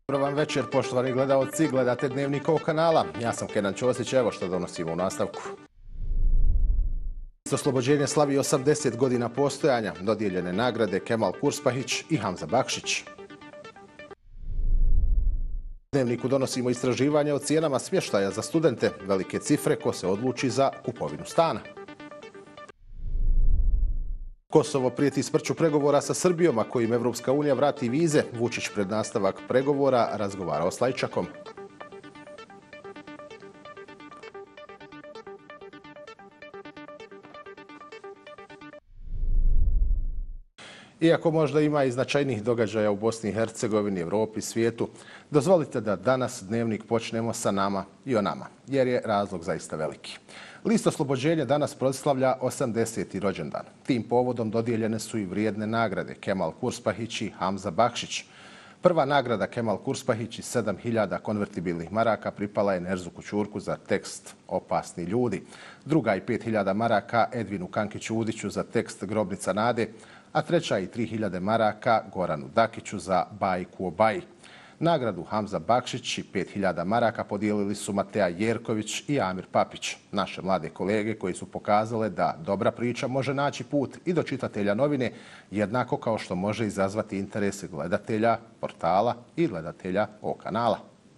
Dobar vam večer, poštovani gledaoci, gledate Dnevnik ovog kanala. Ja sam Kenan Ćosić, evo što donosimo u nastavku. Oslobođenje slavi 80 godina postojanja, dodijeljene nagrade Kemal Kurspahić i Hamza Bakšić. U Dnevniku donosimo istraživanje o cijenama smještaja za studente, velike cifre ko se odluči za kupovinu stana. Kosovo prijeti smrću pregovora sa Srbijom, a kojim Evropska unija vrati vize. Vučić pred nastavak pregovora razgovarao s Lajčakom. Iako možda ima i značajnih događaja u Bosni i Hercegovini, Evropi, svijetu, dozvolite da danas Dnevnik počnemo sa nama i o nama, jer je razlog zaista veliki. List oslobođenja danas proslavlja 80. rođendan. Tim povodom dodijeljene su i vrijedne nagrade Kemal Kurspahić i Hamza Bakšić. Prva nagrada Kemal Kurspahić i 7.000 konvertibilnih maraka pripala je Nerzuku Ćurku za tekst Opasni ljudi. Druga i 5.000 maraka Edvinu Kankiću Udiću za tekst Grobnica nade, a treća i 3.000 maraka Goranu Dakiću za Bajku o Baji. Nagradu Hamza Bakšić i 5.000 maraka podijelili su Mateja Jerković i Amir Papić, naše mlade kolege koji su pokazale da dobra priča može naći put i do čitatelja novine, jednako kao što može izazvati interese gledatelja portala i gledatelja ovog kanala.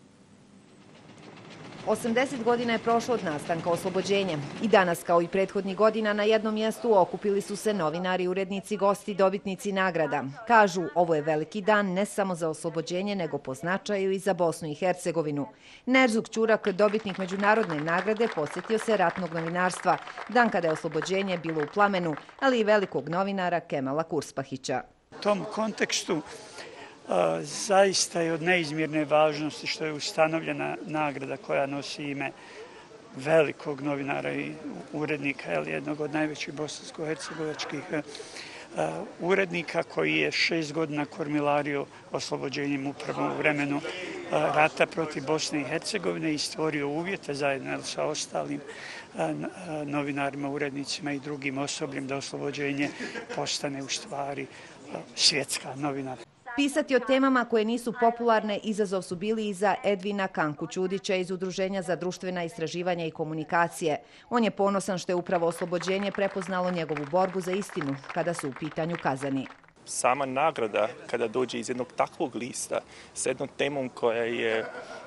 80 godina je prošlo od nastanka oslobođenja. I danas, kao i prethodnih godina, na jednom mjestu okupili su se novinari, urednici, gosti, dobitnici nagrada. Kažu, ovo je veliki dan ne samo za oslobođenje, nego po značaju i za Bosnu i Hercegovinu. Nerzuk Ćurak, dobitnik međunarodne nagrade, posjetio se ratnog novinarstva, dan kada je oslobođenje bilo u plamenu, ali i velikog novinara Kemala Kurspahića. U tom kontekstu zaista je od neizmjerne važnosti što je ustanovljena nagrada koja nosi ime velikog novinara i urednika, jednog od najvećih bosansko-hercegovačkih urednika koji je 6 godina kormilario oslobođenjem upravo u vremenu rata protiv Bosne i Hercegovine i stvorio uvjete zajedno sa ostalim novinarima, urednicima i drugim osobljem da oslobođenje postane u stvari svjetska novina. Pisati o temama koje nisu popularne izazov su bili i za Edvina Kanku Ćudića iz Udruženja za društvena istraživanja i komunikacije. On je ponosan što je upravo oslobođenje prepoznalo njegovu borbu za istinu kada su u pitanju kazani. Sama nagrada kada dođe iz jednog takvog lista s jednom temom koja je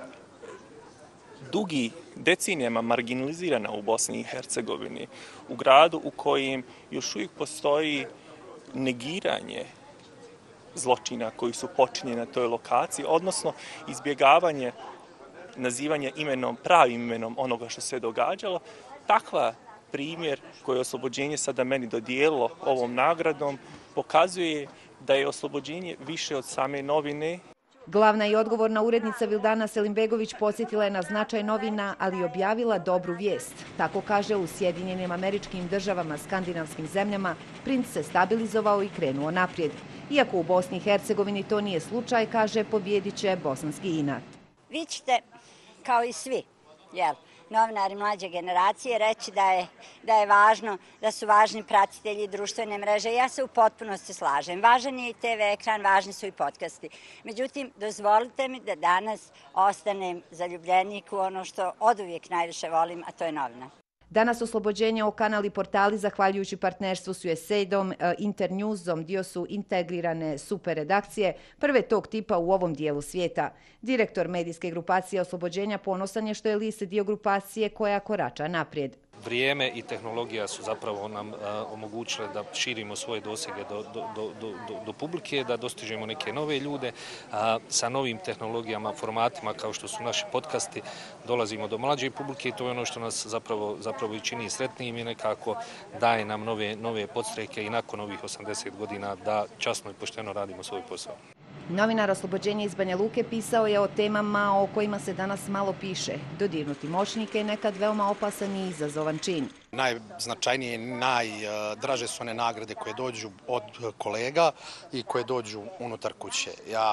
dugi decenijama marginalizirana u Bosni i Hercegovini, u gradu u kojem još uvijek postoji negiranje zločina koji su počinjeni na toj lokaciji, odnosno izbjegavanje nazivanja pravim imenom onoga što se događalo. Takva primjer koji je oslobođenje sada meni dodijelilo ovom nagradom pokazuje da je oslobođenje više od same novine. Glavna i odgovorna urednica Vildana Selimbegović podsjetila je na značaj novina, ali objavila dobru vijest. Tako kaže, u Sjedinjenim Američkim Državama, skandinavskim zemljama, princ se stabilizovao i krenuo naprijed. Iako u Bosni i Hercegovini to nije slučaj, kaže, pobjedit će bosanski inat. Vi ćete, kao i svi, novinari mlađe generacije, reći da je važno, da su važni pratitelji društvene mreže. Ja se u potpunosti slažem. Važan je i TV ekran, važni su i podcasti. Međutim, dozvolite mi da danas ostanem zaljubljenik u ono što oduvijek najviše volim, a to je novina. Danas oslobođenje o kanali portali, zahvaljujući partnerstvu s USAID-om, Internewsom, dio su integrirane super redakcije, prve tog tipa u ovom dijelu svijeta. Direktor medijske grupacije oslobođenja ponosan je što je list dio grupacije koja korača naprijed. Vrijeme i tehnologija su zapravo nam omogućile da širimo svoje dosege do publike, da dostižemo neke nove ljude. Sa novim tehnologijama, formatima kao što su naši podcasti, dolazimo do mlađe publike i to je ono što nas zapravo i čini sretnijim i nekako daje nam nove podstreke i nakon ovih 80 godina da časno i pošteno radimo svoj posao. Novinar oslobođenja iz Banja Luke pisao je o temama o kojima se danas malo piše. Dodirnuti moćnike je nekad veoma opasan i izazovan čin. Najznačajnije i najdraže su one nagrade koje dođu od kolega i koje dođu unutar kuće.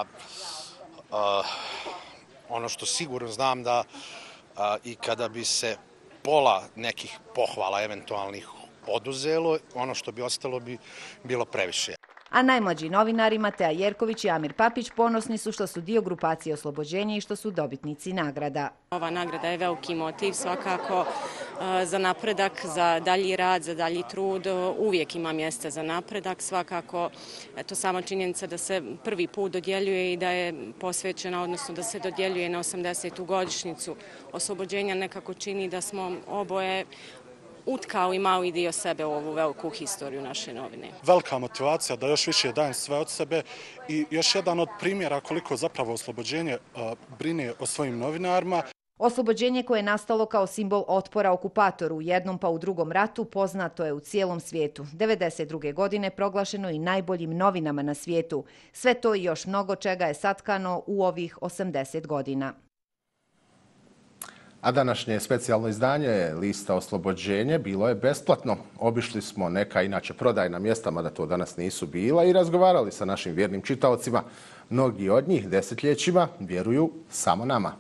Ono što sigurno znam da i kada bi se pola nekih pohvala eventualnih oduzelo, ono što bi ostalo bi bilo previše. A najmlađi novinari Mateja Jerković i Amir Papić ponosni su što su dio grupacije Oslobođenje i što su dobitnici nagrada. Ova nagrada je veliki motiv svakako za napredak, za dalji rad, za dalji trud. Uvijek ima mjesta za napredak. Svakako, sama činjenica da se prvi put dodjeljuje i da je posvećena, odnosno da se dodjeljuje na 80. godišnjicu Oslobođenja nekako čini da smo oboje utkao i mali dio sebe u ovu veliku historiju naše novine. Velika motivacija da još više dajem sve od sebe i još jedan od primjera koliko zapravo Oslobođenje brine o svojim novinarima. Oslobođenje koje je nastalo kao simbol otpora okupatoru u jednom pa u drugom ratu poznato je u cijelom svijetu. 1992. godine proglašeno i najboljim novinama na svijetu. Sve to i još mnogo čega je satkano u ovih 80 godina. A današnje specijalno izdanje lista Oslobođenje bilo je besplatno. Obišli smo neka inače prodajna mjesta, mada to danas nisu bila, i razgovarali sa našim vjernim čitaocima. Mnogi od njih desetljećima vjeruju samo nama.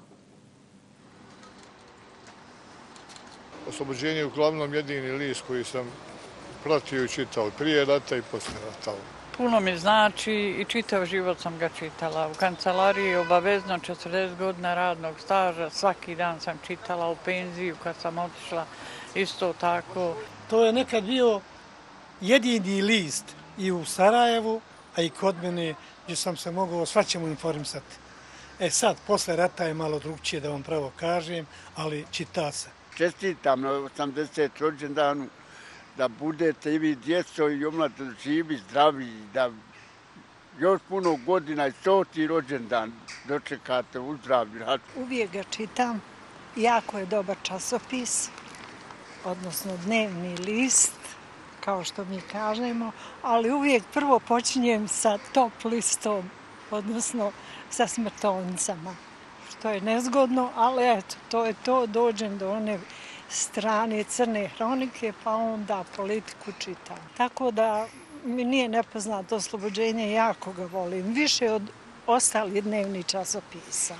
Oslobođenje je uglavnom jedini list koji sam pratio i čitao prije rata i poslije rata. Puno mi znači i čitav život sam ga čitala. U kancelariji obavezno 40 godina radnog staža, svaki dan sam čitala, u penziju kad sam otišla isto tako. To je nekad bio jedini list i u Sarajevu, a i kod mene gdje sam se mogao svačemu informisati. Sad, posle rata je malo drugčije da vam pravo kažem, ali čita se. Čestitam na 80. rođendanu, da budete i vi djeco i omladine živi, zdravi, da još puno godina i 100. rođendan dočekate u zdravlju. Uvijek ga čitam, jako je dobar časopis, odnosno dnevni list, kao što mi kažemo, ali uvijek prvo počinjem sa top listom, odnosno sa smrtovnicama, što je nezgodno, ali eto, to je to, dođem do one strane crne hronike, pa onda politiku čitam. Tako da mi nije nepoznato Oslobođenje, jako ga volim, više od ostalih dnevnih časopisa.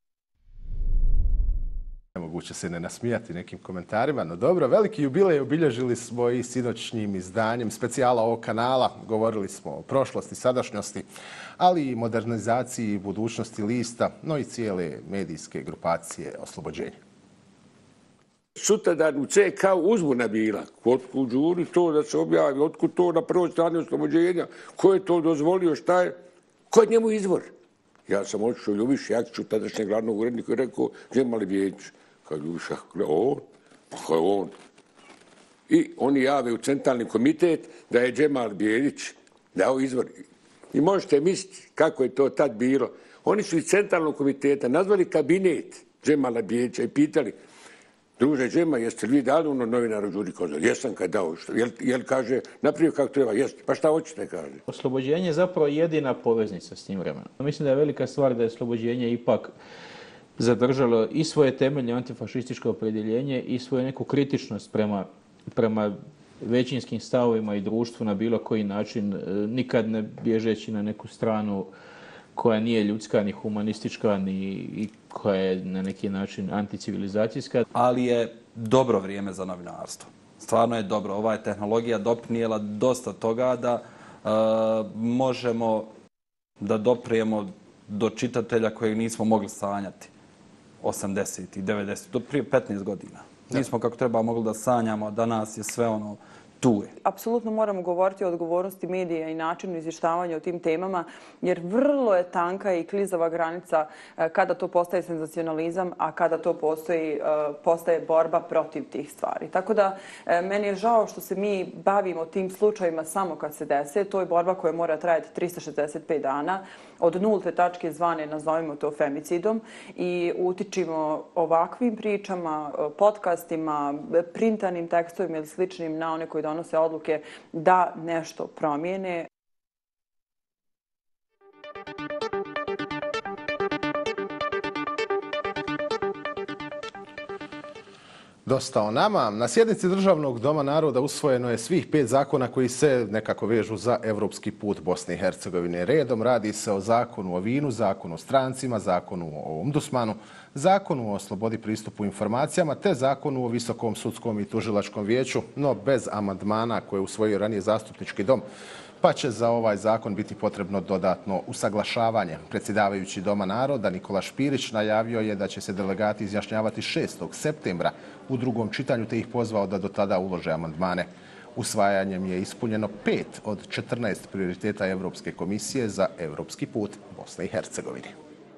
Nemoguće se ne nasmijati nekim komentarima, no dobro, veliki jubilej obilježili smo i sinoćnjim izdanjem specijala ovog kanala. Govorili smo o prošlosti, sadašnjosti, ali i modernizaciji i budućnosti lista, no i cijele medijske grupacije Oslobođenje. Sutradan u CK uzbuna bila. Otkud žuri to da se objavi, otkud to na prvoj strani Oslobođenja, ko je to dozvolio, šta je, ko je njemu izvor? Ja sam otišao Ljubiš Jakšiću, tadašnjeg glavnog urednika, i rekao, Džemal Bijelić. Kao Ljubiša, on. I oni jave u centralni komitet da je Džemal Bijelić dao izvor. I možete misliti kako je to tad bilo. Oni su iz centralnog komiteta nazvali kabinet Džemala Bijelića i pitali, druže Džema, jeste li vi dali ono novinaru Đuri Kozar? Jesam kad dao što. Jel kaže, napravio kako treba? Jeste. Pa šta hoćete, kaže? Oslobođenje je zapravo jedina poveznica s tim vremenom. Mislim da je velika stvar da je Oslobođenje ipak zadržalo i svoje temeljne antifašističko opredjeljenje i svoju neku kritičnost prema većinskim stavovima i društvu na bilo koji način, nikad ne bježeći na neku stranu koja nije ljudska, ni humanistička, ni koja je na neki način anticivilizacijska. Ali je dobro vrijeme za novinarstvo. Stvarno je dobro. Ova je tehnologija doprinijela dosta toga da možemo da doprijemo do čitatelja kojeg nismo mogli sanjati 80. i 90. do prije 15 godina. Nismo kako treba mogli da sanjamo, danas je sve ono tu je. Apsolutno moramo govoriti o odgovornosti medija i načinu izvještavanja o tim temama, jer vrlo je tanka i klizava granica kada to postaje senzacionalizam, a kada to postaje borba protiv tih stvari. Tako da meni je žao što se mi bavimo tim slučajima samo kad se dese. To je borba koja mora trajati 365 dana, od nulte tačke zvane, nazovimo to femicidom, i utičimo ovakvim pričama, podcastima, printanim tekstovima ili sličnim na one koji donose odluke da nešto promijene. Dosta o nama. Na sjednici Državnog doma naroda usvojeno je svih 5 zakona koji se nekako vežu za evropski put Bosne i Hercegovine. Redom radi se o zakonu o vinu, zakonu o strancima, zakonu o ombudsmanu, zakonu o slobodi pristupu informacijama te zakonu o Visokom sudskom i tužilačkom vijeću, no bez amandmana koje je usvojio ranije Zastupnički dom. pa će za ovaj zakon biti potrebno dodatno usaglašavanje. Predsjedavajući Doma naroda Nikola Špirić najavio je da će se delegati izjašnjavati 6. septembra u drugom čitanju, te ih pozvao da do tada ulože amandmane. Usvajanjem je ispunjeno 5 od 14 prioriteta Europske komisije za europski put Bosne i Hercegovine.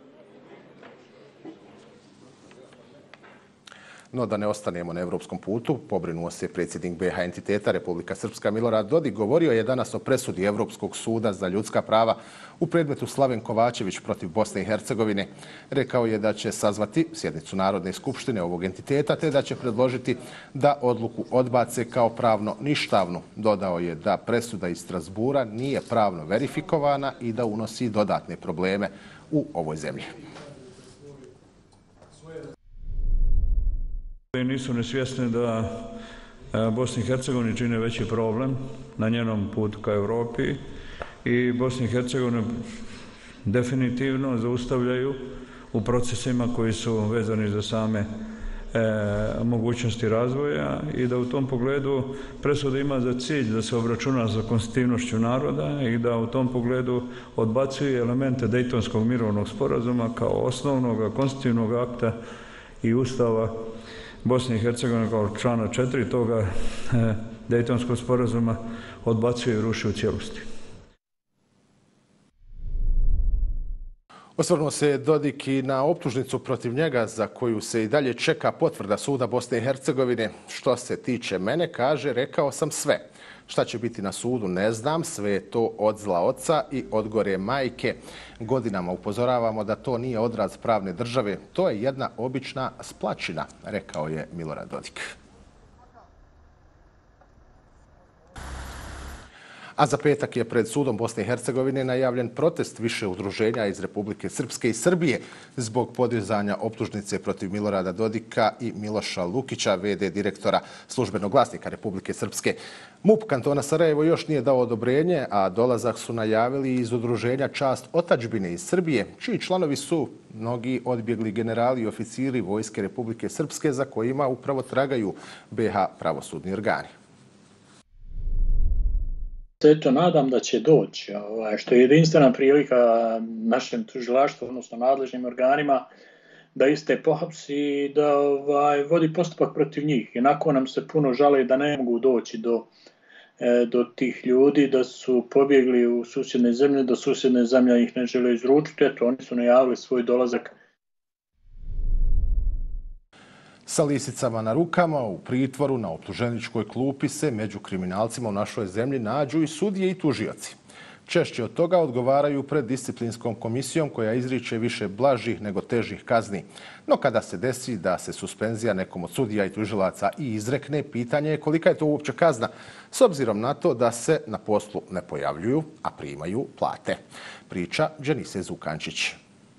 No da ne ostanemo na europskom putu, pobrinuo se predsjednik BiH entiteta Republika Srpska Milorad Dodik. Govorio je danas o presudi Europskog suda za ljudska prava u predmetu Slaven Kovačević protiv Bosne i Hercegovine. Rekao je da će sazvati sjednicu Narodne skupštine ovog entiteta, te da će predložiti da odluku odbace kao pravno ništavnu. Dodao je da presuda iz Strasbura nije pravno verifikovana i da unosi dodatne probleme u ovoj zemlji. Nisu nesvjesni da Bosni i Hercegovini čine veći problem na njenom putu ka Europi i Bosni i Hercegovini definitivno zaustavljaju u procesima koji su vezani za same mogućnosti razvoja i da u tom pogledu presuda ima za cilj da se obračuna sa konstitutivnošću naroda i da u tom pogledu odbacuje elemente Dejtonskog mirovnog sporazuma kao osnovnog konstitutivnog akta i ustava Bosne i Hercegovine kao člana 4 toga Dejtonskog sporazuma odbacuje i ruši u cijelosti. Osvrnuo se Dodik i na optužnicu protiv njega za koju se i dalje čeka potvrda suda Bosne i Hercegovine. Što se tiče mene, kaže, rekao sam sve. Šta će biti na sudu ne znam, sve je to od zla oca i od gore majke. Godinama upozoravamo da to nije odraz pravne države, to je jedna obična splačina, rekao je Milorad Dodik. A za petak je pred sudom Bosne i Hercegovine najavljen protest više udruženja iz Republike Srpske i Srbije zbog podizanja optužnice protiv Milorada Dodika i Miloša Lukića, v.d. direktora Službenog glasnika Republike Srpske. MUP kantona Sarajevo još nije dao odobrenje, a dolazak su najavili iz udruženja Čast otadžbine iz Srbije, čiji članovi su mnogi odbjegli generali i oficiri Vojske Republike Srpske za kojima upravo tragaju BiH pravosudni organi. Eto, nadam da će doći, što je jedinstvena prilika našem tužilaštvu, odnosno nadležnim organima, da iste pohapsi i da vodi postupak protiv njih. Inako nam se puno žale da ne mogu doći do tih ljudi, da su pobjegli u susjedne zemlje, da susjedne zemlje ih ne žele izručiti. Eto, oni su najavili svoj dolazak. Sa lisicama na rukama, u pritvoru, na optuženičkoj klupi se među kriminalcima u našoj zemlji nađu i sudije i tužioci. Češće od toga odgovaraju pred disciplinskom komisijom koja izriče više blažih nego težih kazni. No kada se desi da se suspenzija nekom od sudija i tužilaca i izrekne, pitanje je kolika je to uopće kazna, s obzirom na to da se na poslu ne pojavljuju, a primaju plate. Priča Dženise Zukančić.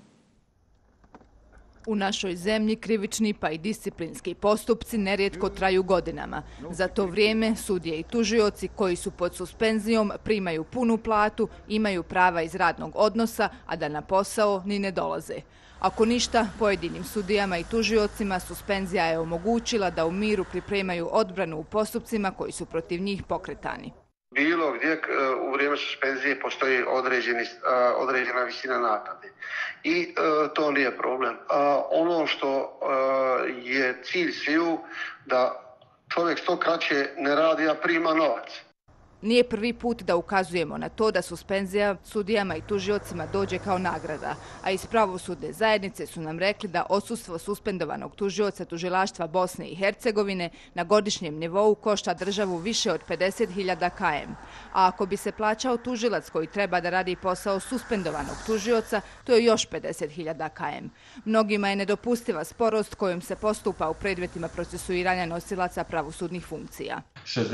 U našoj zemlji krivični pa i disciplinski postupci nerijetko traju godinama. Za to vrijeme sudije i tužioci koji su pod suspenzijom primaju punu platu, imaju prava iz radnog odnosa, a da na posao ni ne dolaze. Ako ništa, pojedinim sudijama i tužiocima suspenzija je omogućila da u miru pripremaju odbranu u postupcima koji su protiv njih pokretani. Bilo gdje u vrijeme suspenzije postoji određena visina naknade i to nije problem. Ono što je cilj sviju da čovjek što kraće ne radi, a prima novac. Nije prvi put da ukazujemo na to da suspenzija sudijama i tužiocima dođe kao nagrada, a iz pravosudne zajednice su nam rekli da odsustvo suspendovanog tužioca tužilaštva Bosne i Hercegovine na godišnjem nivou košta državu više od 50.000 km. A ako bi se plaćao tužilac koji treba da radi posao suspendovanog tužioca, to je još 50.000 km. Mnogima je nedopustiva sporost kojom se postupa u predmetima procesuiranja nosilaca pravosudnih funkcija.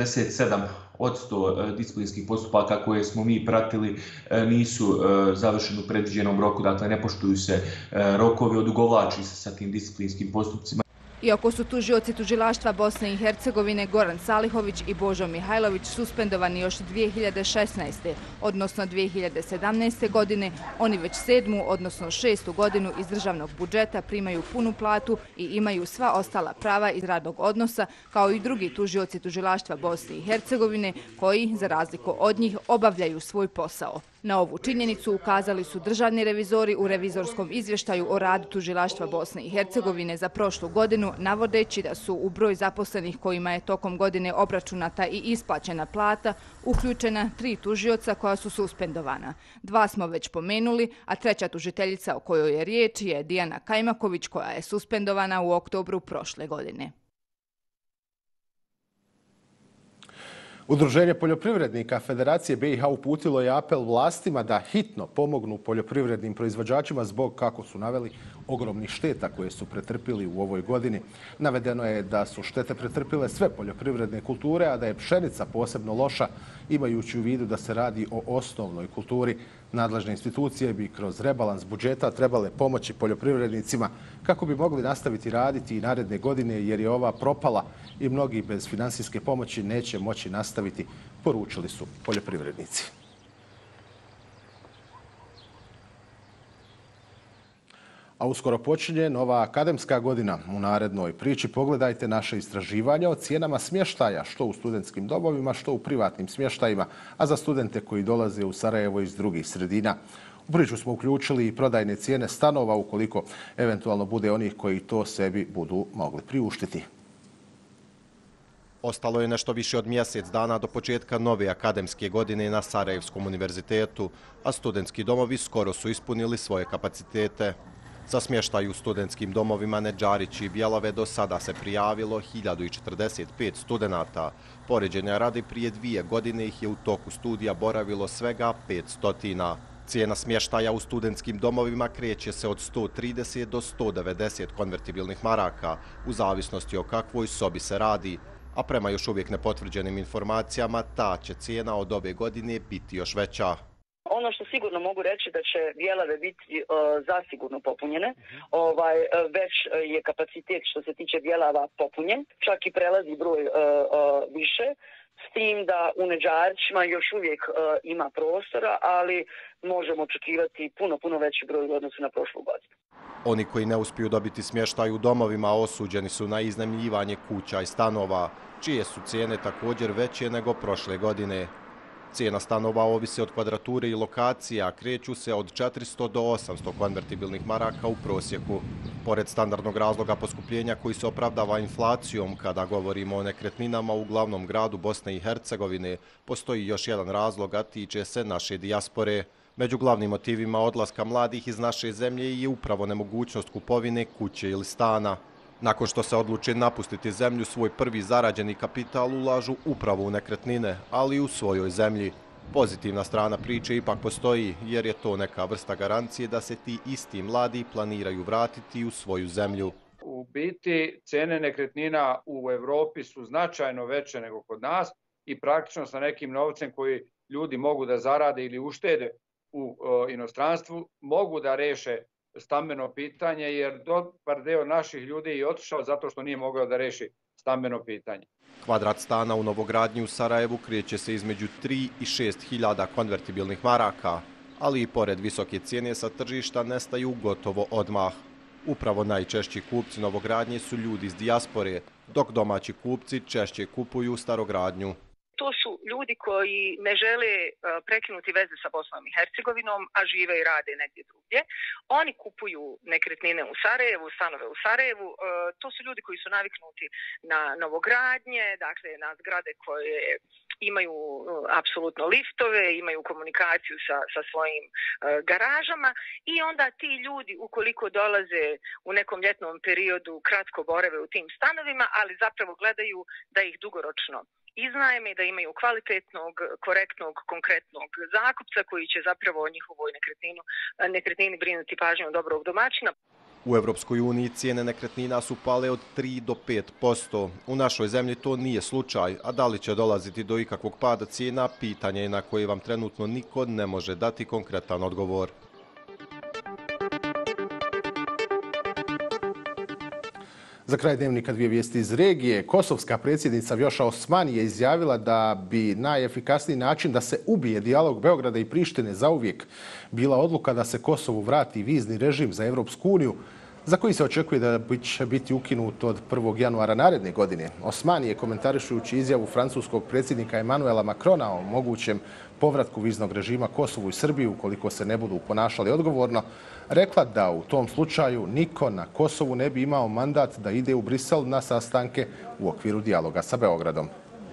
67% disciplinskih postupaka koje smo mi pratili nisu završeni u predviđenom roku, dakle ne poštuju se rokovi, odugovlači se sa tim disciplinskim postupcima. Iako su tužioci tužilaštva Bosne i Hercegovine Goran Salihović i Božo Mihajlović suspendovani još 2016. odnosno 2017. godine, oni već 7. odnosno 6. godinu iz državnog budžeta primaju punu platu i imaju sva ostala prava iz radnog odnosa, kao i drugi tužioci tužilaštva Bosne i Hercegovine koji, za razliku od njih, obavljaju svoj posao. Na ovu činjenicu ukazali su državni revizori u revizorskom izvještaju o radu tužilaštva Bosne i Hercegovine za prošlu godinu, navodeći da su u broj zaposlenih kojima je tokom godine obračunata i isplaćena plata uključena 3 tužioca koja su suspendovana. 2 smo već pomenuli, a 3. tužiteljica o kojoj je riječ je Dijana Kajmaković koja je suspendovana u oktobru prošle godine. Udruženje poljoprivrednika Federacije BiH uputilo je apel vlastima da hitno pomognu poljoprivrednim proizvođačima zbog, kako su naveli, ogromnih šteta koje su pretrpili u ovoj godini. Navedeno je da su štete pretrpile sve poljoprivredne kulture, a da je pšenica posebno loša, imajući u vidu da se radi o osnovnoj kulturi. Nadležne institucije bi kroz rebalans budžeta trebale pomoći poljoprivrednicima kako bi mogli nastaviti raditi i naredne godine, jer je ova propala i mnogi bez finansijske pomoći neće moći nastaviti, poručili su poljoprivrednici. A uskoro počinje nova akademska godina. U narednoj priči pogledajte naše istraživanja o cijenama smještaja, što u studentskim domovima, što u privatnim smještajima, a za studente koji dolaze u Sarajevo iz drugih sredina. U priču smo uključili i prodajne cijene stanova, ukoliko eventualno bude onih koji to sebi budu mogli priuštiti. Ostalo je nešto više od mjesec dana do početka nove akademske godine na Sarajevskom univerzitetu, a studentski domovi skoro su ispunili svoje kapacitete. Za smještaj u studentskim domovima Nedžarić i Bjelove do sada se prijavilo 1045 studenata. Poređenja radi prije 2 godine ih je u toku studija boravilo svega 500. Cijena smještaja u studentskim domovima kreće se od 130 do 190 konvertibilnih maraka, u zavisnosti o kakvoj sobi se radi, a prema još uvijek nepotvrđenim informacijama ta će cijena od ove godine biti još veća. Ono što sigurno mogu reći da će Bjelave biti zasigurno popunjene. Već je kapacitet što se tiče Bjelava popunjen, čak i prelazi broj više, s tim da u Nedžarićima još uvijek ima prostora, ali možemo očekivati puno veći broj u odnosu na prošlu godinu. Oni koji ne uspiju dobiti smještaj u domovima osuđeni su na iznajmljivanje kuća i stanova, čije su cijene također veće nego prošle godine. Cijena stanova ovisi od kvadrature i lokacija, kreću se od 400 do 800 konvertibilnih maraka u prosjeku. Pored standardnog razloga poskupljenja koji se opravdava inflacijom, kada govorimo o nekretninama u glavnom gradu Bosne i Hercegovine, postoji još jedan razlog, a tiče se naše dijaspore. Među glavnim motivima odlaska mladih iz naše zemlje je upravo nemogućnost kupovine kuće ili stana. Nakon što se odluče napustiti zemlju, svoj prvi zarađeni kapital ulažu upravo u nekretnine, ali i u svojoj zemlji. Pozitivna strana priče ipak postoji, jer je to neka vrsta garancije da se ti isti mladi planiraju vratiti u svoju zemlju. U biti, cene nekretnina u Evropi su značajno veće nego kod nas i praktično sa nekim novcem koji ljudi mogu da zarade ili uštede u inostranstvu, mogu da reše stambeno pitanje, jer dobar deo naših ljudi je otišao zato što nije mogao da reši stambeno pitanje. Kvadrat stana u novogradnji u Sarajevu kreće se između 3 i 6 hiljada konvertibilnih maraka, ali i pored visoke cijene sa tržišta nestaju gotovo odmah. Upravo najčešći kupci novogradnje su ljudi iz dijaspore, dok domaći kupci češće kupuju starogradnju. To su ljudi koji ne žele prekinuti veze sa Bosnom i Hercegovinom, a žive i rade negdje drugdje. Oni kupuju nekretnine u Sarajevu, stanove u Sarajevu. To su ljudi koji su naviknuti na novogradnje, dakle na zgrade koje imaju apsolutno liftove, imaju komunikaciju sa svojim garažama i onda ti ljudi ukoliko dolaze u nekom ljetnom periodu kratko borave u tim stanovima, ali zapravo gledaju da ih dugoročno iznajme, da imaju kvalitetnog, korektnog, konkretnog zakupca koji će zapravo o njihovoj nekretnini brinuti pažnjom dobrog domaćina. U Evropskoj uniji cijene nekretnina su pale od 3 do 5%. U našoj zemlji to nije slučaj, a da li će dolaziti do ikakvog pada cijena, pitanje je na koje vam trenutno niko ne može dati konkretan odgovor. Za kraj dnevnika dvije vijesti iz regije. Kosovska predsjednica Vjoša Osmani je izjavila da bi najefikasniji način da se ubije dijalog Beograda i Prištine zauvijek bila odluka da se Kosovu vrati vizni režim za Evropsku uniju, za koji se očekuje da će biti ukinut od 1. januara naredne godine. Osmani je, komentarišujući izjavu francuskog predsjednika Emmanuela Macrona o mogućem povratku viznog režima Kosovu i Srbiji ukoliko se ne budu ponašali odgovorno, rekla da u tom slučaju niko na Kosovu ne bi imao mandat da ide u Brisel na sastanke u okviru dijaloga sa Beogradom.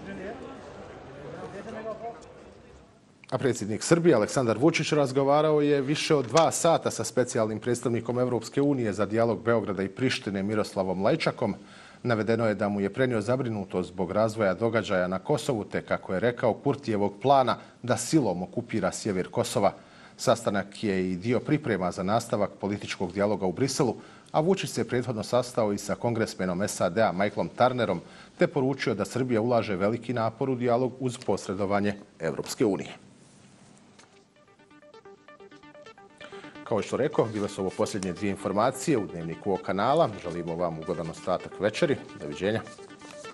A predsjednik Srbije Aleksandar Vučić razgovarao je više od 2 sata sa specijalnim predstavnikom Evropske unije za dijalog Beograda i Prištine Miroslavom Lajčakom. Navedeno je da mu je prenio zabrinutost zbog razvoja događaja na Kosovu, te, kako je rekao, Kurtijevog plana da silom okupira sjever Kosova. Sastanak je i dio priprema za nastavak političkog dijaloga u Briselu, a Vučić se prethodno sastao i sa kongresmenom SAD-a Michaelom Turnerom, te poručio da Srbija ulaže veliki napor u dijalog uz posredovanje Evropske unije. Kao što rekao, bile su ovo posljednje 2 informacije u dnevniku ovog kanala. Želimo vam ugodan ostatak večeri. Doviđenja.